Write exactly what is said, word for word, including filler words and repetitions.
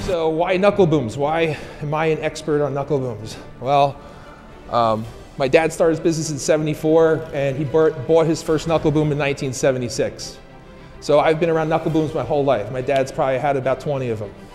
So why knuckle booms? Why am I an expert on knuckle booms? Well, um, my dad started his business in seventy-four, and he bought his first knuckle boom in nineteen seventy-six. So I've been around knuckle booms my whole life. My dad's probably had about twenty of them.